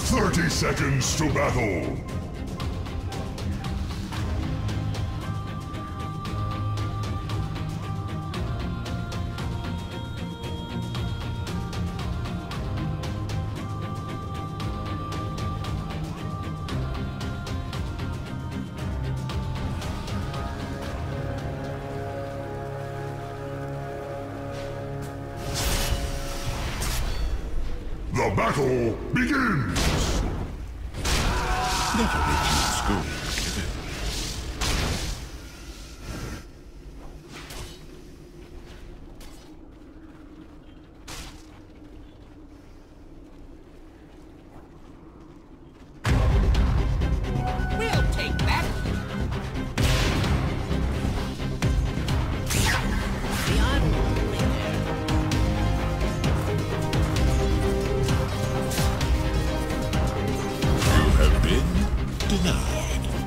30 seconds to battle. The battle begins! Never repeat school, kid. We'll take that. The unruly there. You have been denied.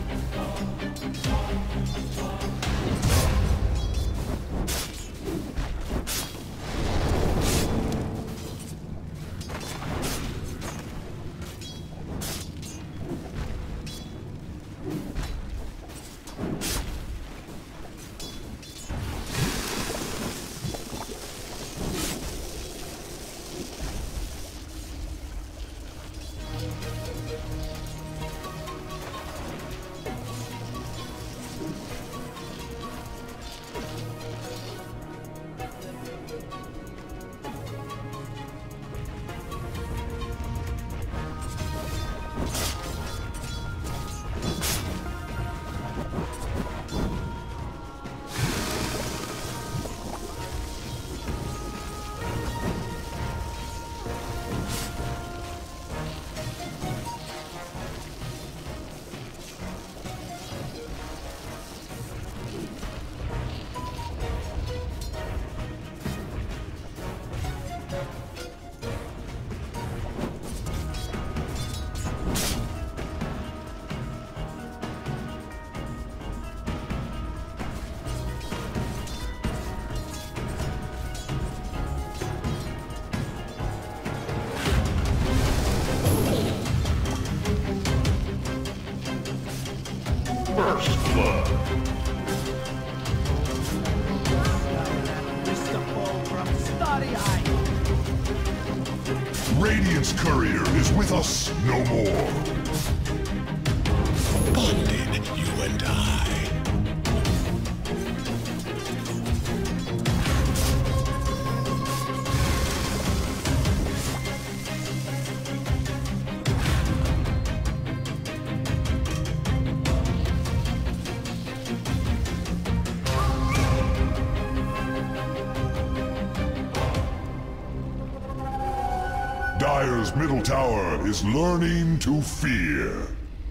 First blood. Radiant's courier is with us no more. Bonded, you and I. Dire's middle tower is learning to fear.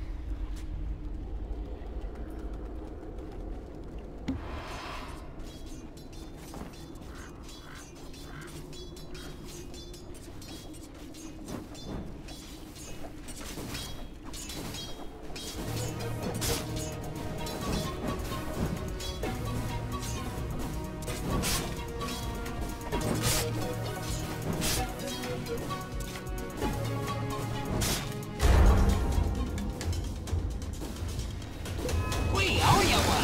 We owe you one.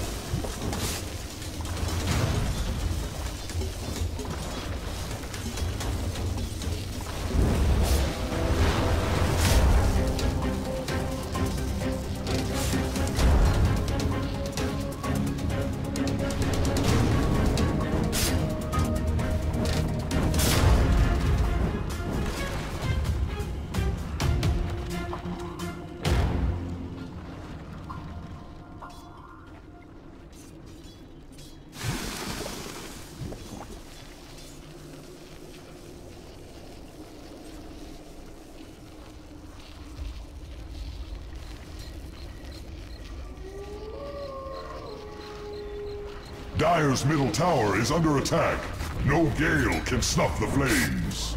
Dire's middle tower is under attack. No gale can snuff the flames.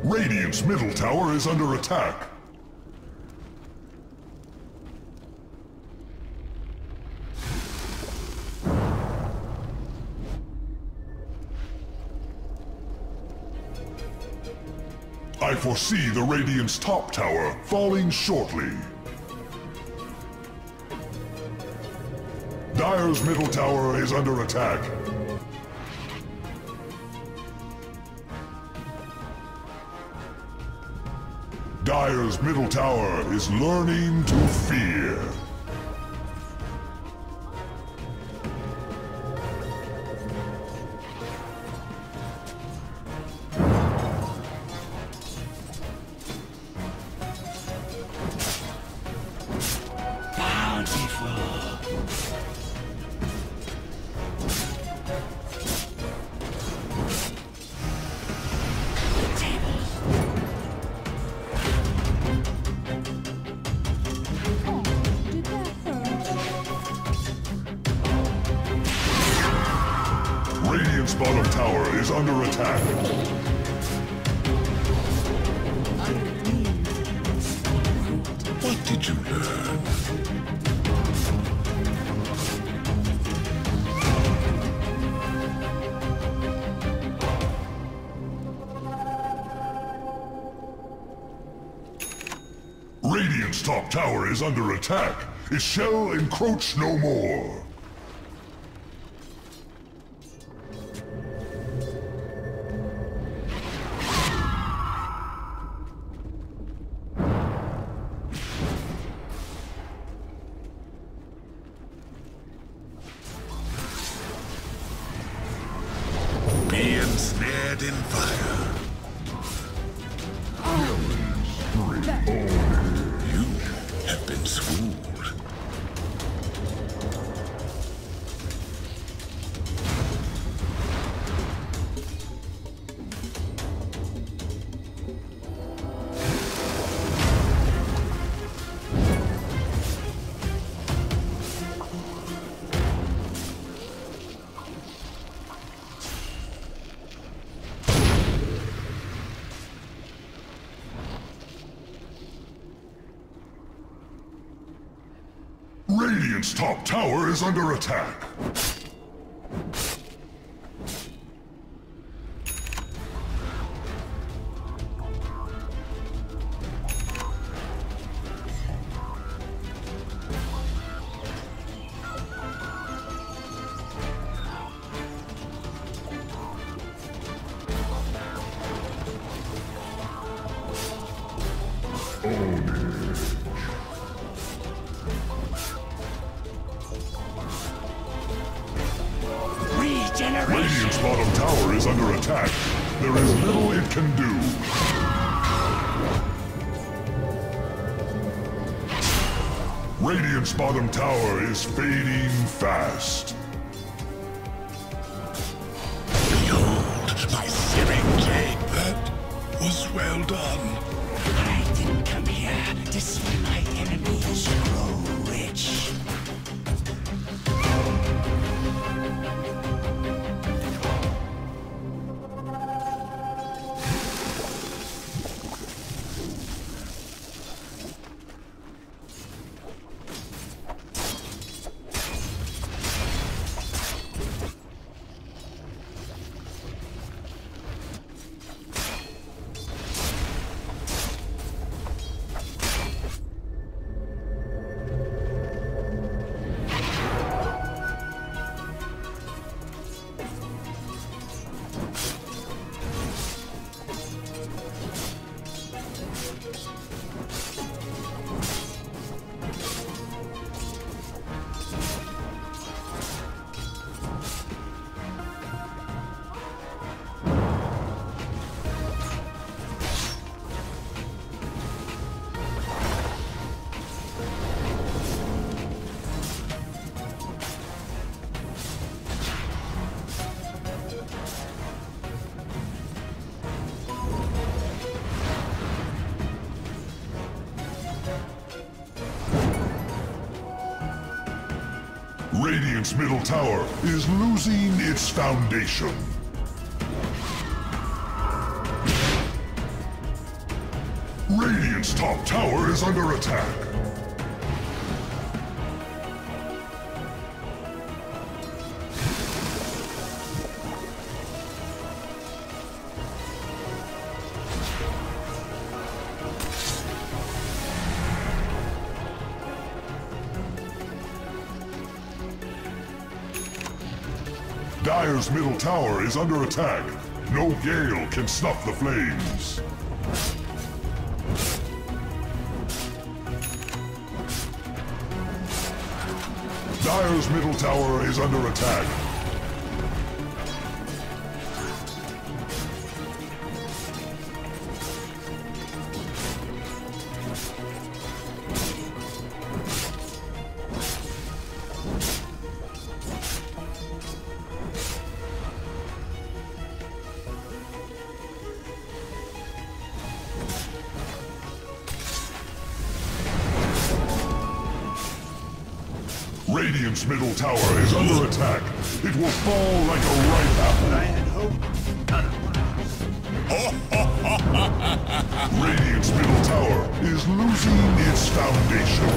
Radiant's middle tower is under attack. I foresee the Radiant's top tower falling shortly. Dire's middle tower is under attack. Dire's middle tower is learning to fear. Radiant's bottom tower is under attack. What did you learn? Radiant's top tower is under attack. It shall encroach no more. Be ensnared in fire. You have been schooled. Radiant's top tower is under attack. Radiant's bottom tower is under attack. There is little it can do. Radiant's bottom tower is fading fast. Behold, my searing blade. That was well done. I didn't come here to see my enemies grow rich. Radiant's middle tower is losing its foundation. Radiant's top tower is under attack. Dire's middle tower is under attack. No gale can snuff the flames. Dire's middle tower is under attack. Radiant's middle tower is under attack. It will fall like a ripe apple. I had hoped otherwise. Radiant's middle tower is losing its foundation.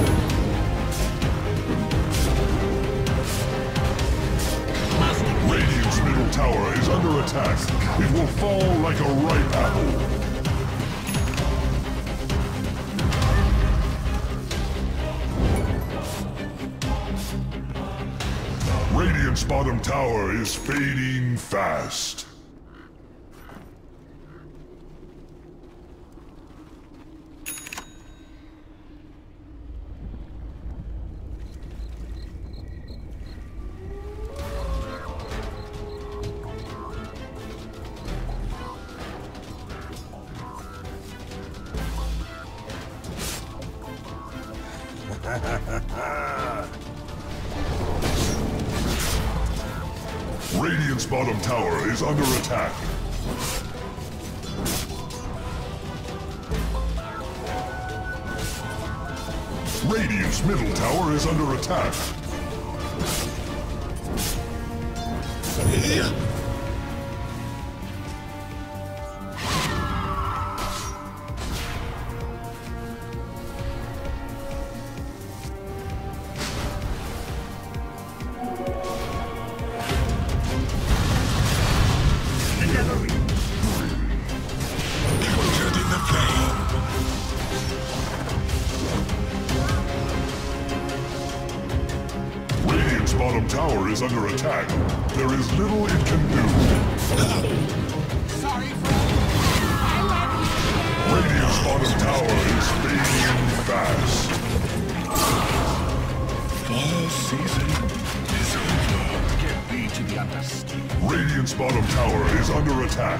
Radiant's middle tower is under attack. It will fall like a ripe apple. Radiant's bottom tower is fading fast. Radiant's bottom tower is under attack. Radiant's middle tower is under attack. Bottom tower is under attack. There is little it can do. Sorry, friend. I love you. Radiant's bottom tower is fading fast. Fall season is over. Get thee to the understanding. Radiant's bottom tower is under attack.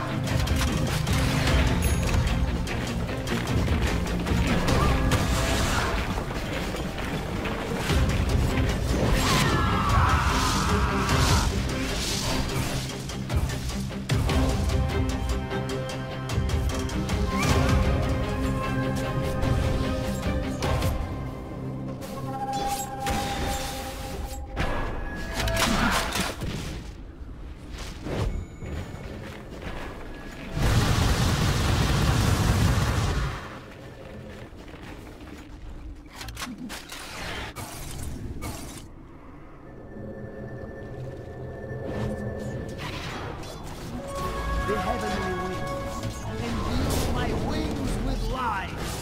The heavenly wings, imbue my wings with life.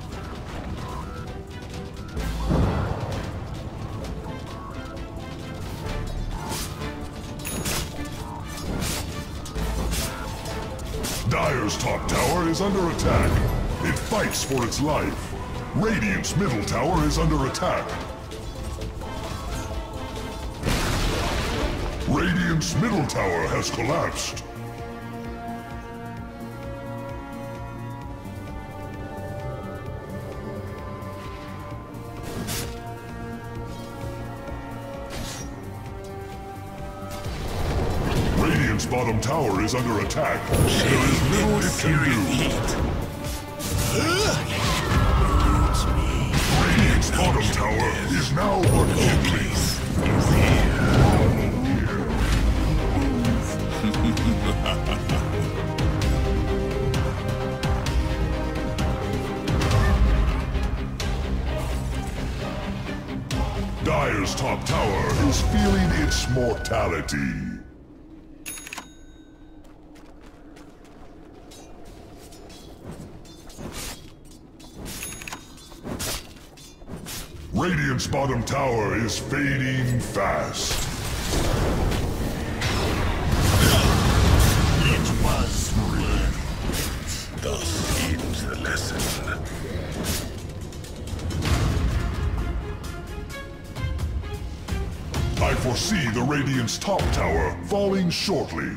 Dire's top tower is under attack. It fights for its life. Radiant's middle tower is under attack. Radiant's middle tower has collapsed. Radiant's bottom tower is under attack. There is little it can do. Radiant's bottom tower is now unkindling. Dire's top tower is feeling its mortality. Radiant's bottom tower is fading fast. It was worth it. Thus ends the lesson. I foresee the Radiant's top tower falling shortly.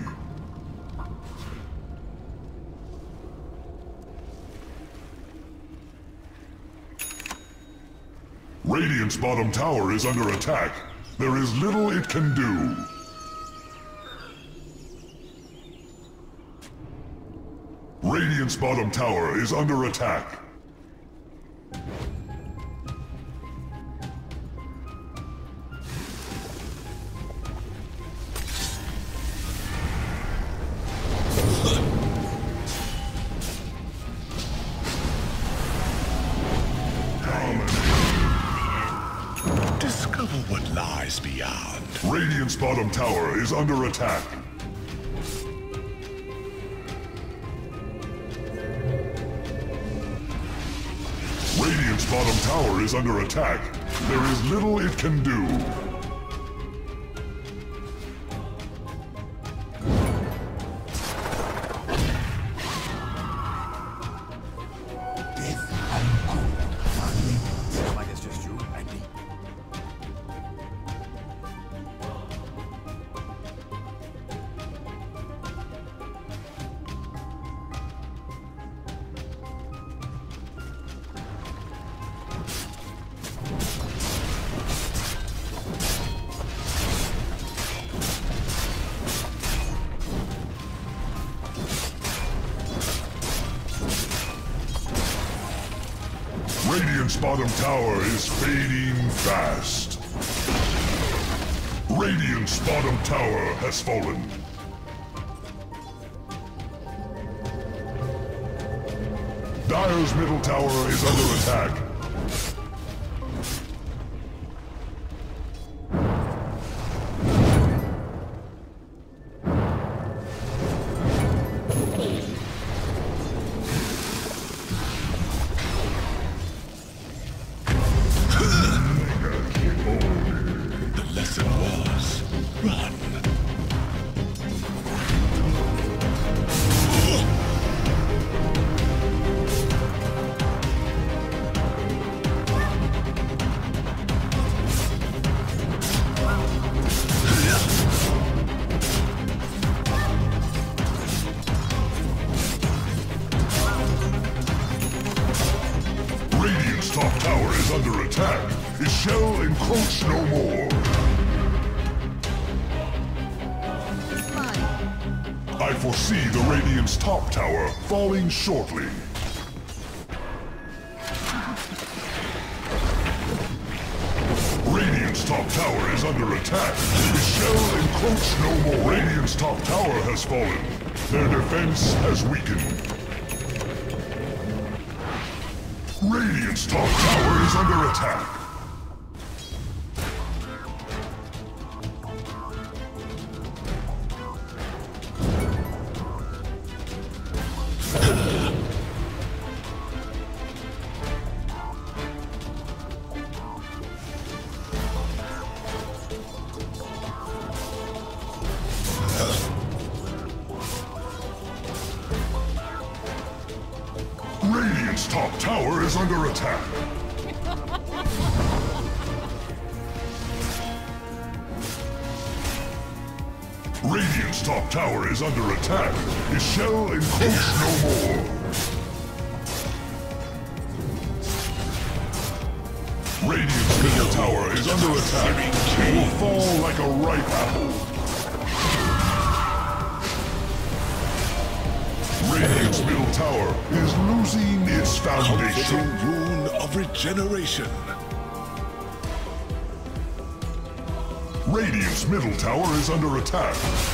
Radiant's bottom tower is under attack. There is little it can do. Radiant's bottom tower is under attack. Discover what lies beyond. Radiant's bottom tower is under attack. Radiant's bottom tower is under attack. There is little it can do. Radiant's bottom tower is fading fast. Radiant's bottom tower has fallen. Dire's middle tower is under attack. Top tower is under attack. It shall encroach no more. I foresee the Radiant's top tower falling shortly. Radiant's top tower is under attack. It shall encroach no more. Radiant's top tower has fallen. Their defense has weakened. Radiant's top tower is under attack. Radiant's top tower is under attack. Radiant's top tower is under attack. It shall encroach no more. Radiant's middle tower is under attack. It will fall like a ripe apple. Radiant's middle tower is losing its foundation. Comforting rune of regeneration. Radiant's middle tower is under attack.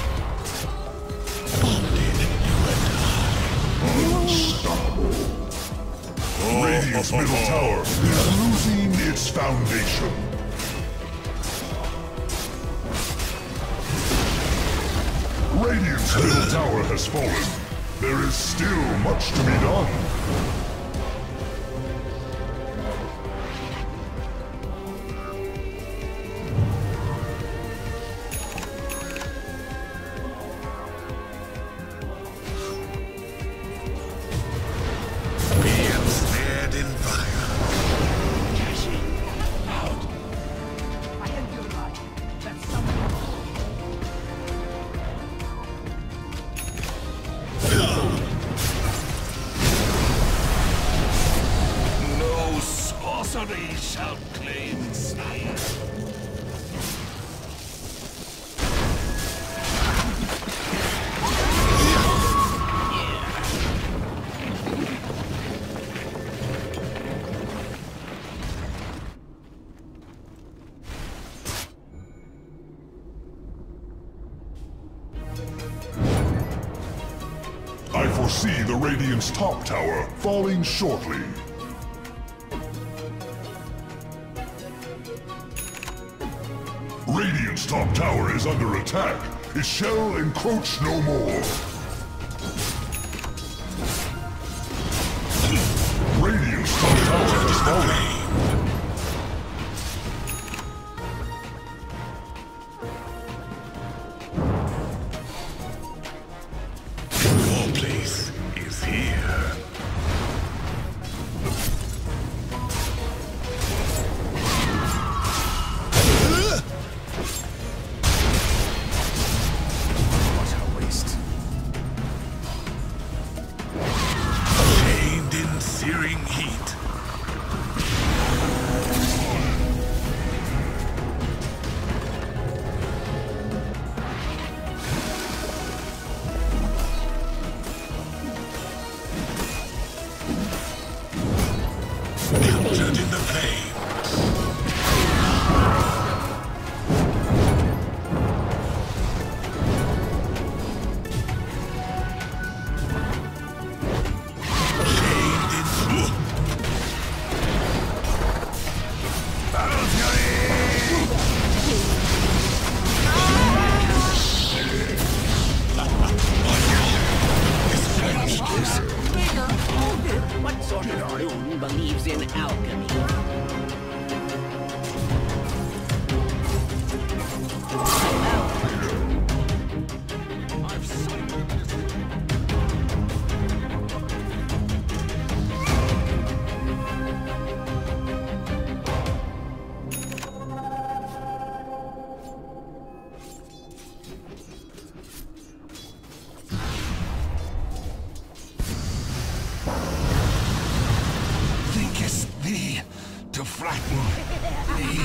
Unstoppable. Radiant's middle tower is losing its foundation. Radiant's middle tower has fallen. There is still much to be done. Sorcery shall claim sire. I foresee the Radiant's top tower falling shortly. Radiant's top tower is under attack. It shall encroach no more. Radiant's top tower is falling. Your place is here. Searing heat. Melted in the flame. What sort of loon believes in alchemy? Thee to flatten me.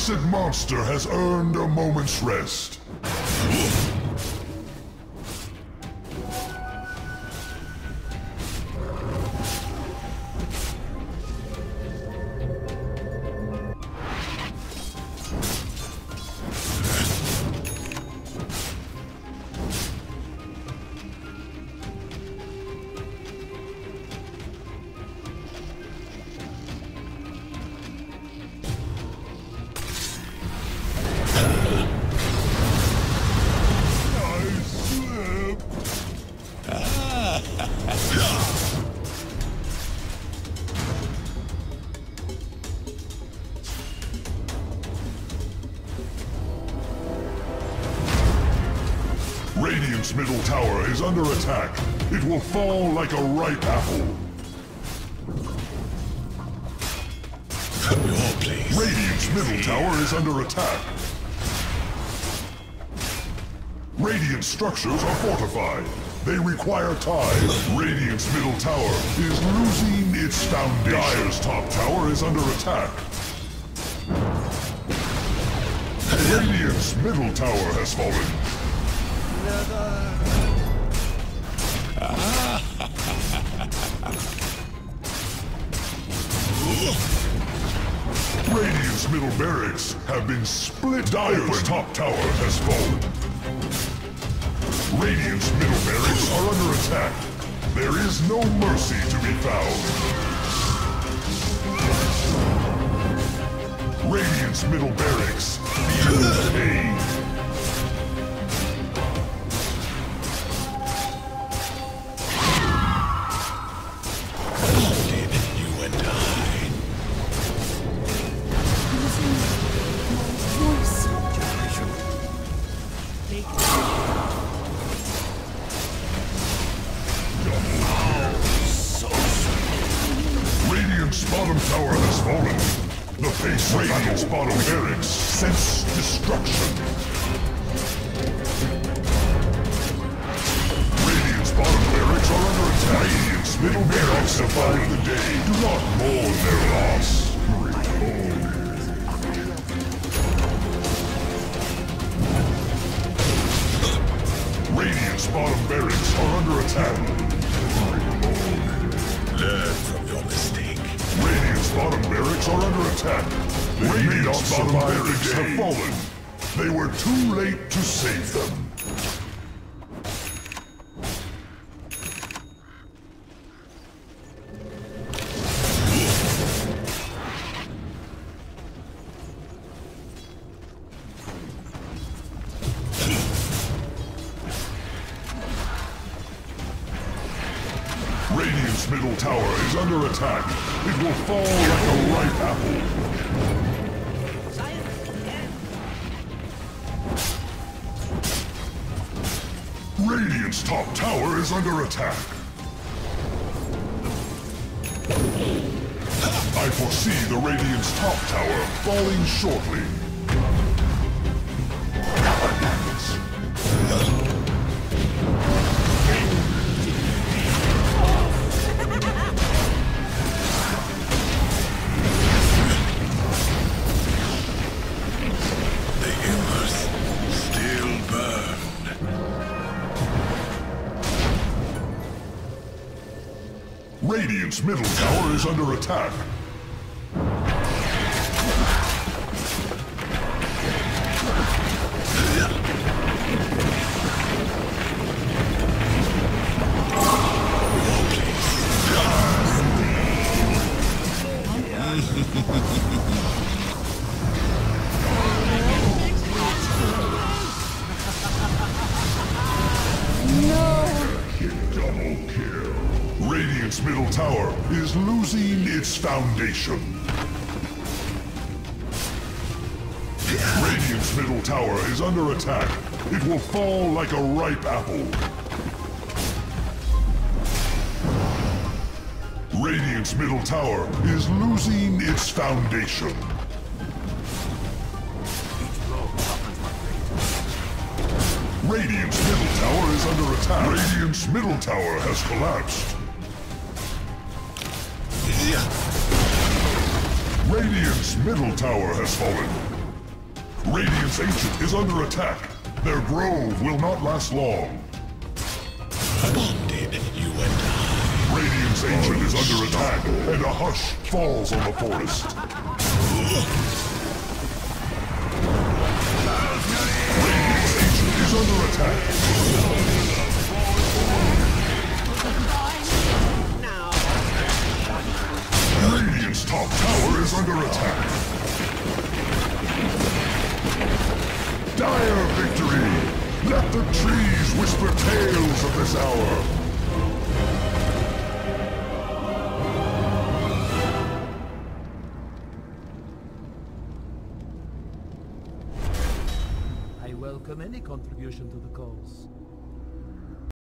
accursed monster has earned a moment's rest. Radiant's middle tower is under attack. It will fall like a ripe apple. Your place. Radiant's middle tower is under attack. Radiant structures are fortified. They require time. Radiant's middle tower is losing its foundation. Dire's top tower is under attack. Radiant's middle tower has fallen. Radiant's middle barracks have been split. Dire's top tower has fallen. Radiant's middle barracks are under attack. There is no mercy to be found. Radiant's middle barracks feel pain. Radiant's bottom tower has fallen. The face of Radiant's bottom barracks sense destruction. Radiant's bottom barracks are under attack. Radiant's middle barracks have fallen the day. Do not mourn their loss. Radiant's bottom barracks are under attack. Learn from your mistake. Radiant's bottom barracks are under attack. Radiant's bottom barracks have fallen. They were too late to save them. Radiant's middle tower is under attack. It will fall like a ripe apple. Radiant's top tower is under attack. I foresee the Radiant's top tower falling shortly. Radiant's middle tower is under attack. Double kill. Radiant's middle tower is losing its foundation. Radiant's middle tower is under attack. It will fall like a ripe apple. Radiant's middle tower is losing its foundation. Radiant's middle tower is under attack. Radiant's middle tower has collapsed. Radiant's middle tower has fallen. Radiant's Ancient is under attack. Their grove will not last long. Bonded, you and I. Radiant's Ancient is under attack, and a hush falls on the forest. Radiant's Ancient is under attack. Radiant's top tower is under attack. Dire victory! Let the trees whisper tales of this hour. I welcome any contribution to the cause.